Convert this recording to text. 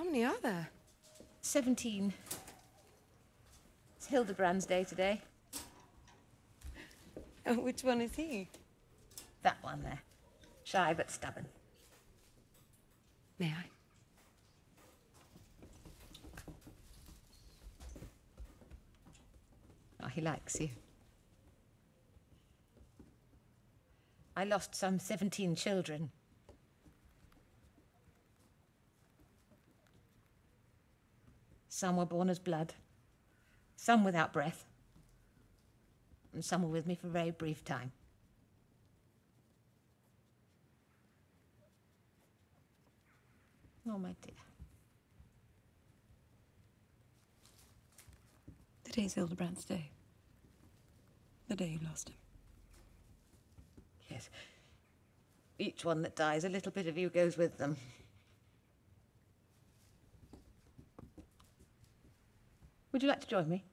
How many are there? 17. It's Hildebrand's day today. Oh, which one is he? That one there. Shy but stubborn. May I? Oh, he likes you. I lost some 17 children. Some were born as blood, some without breath, and some were with me for a very brief time. Oh, my dear. Today's Hildebrand's day. The day you lost him. Yes. Each one that dies, a little bit of you goes with them. Would you like to join me?